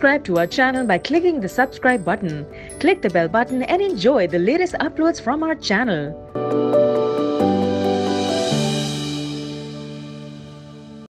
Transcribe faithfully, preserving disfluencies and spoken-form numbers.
subscribe to our channel by clicking the subscribe button. Click the bell button and enjoy the latest uploads from our channel.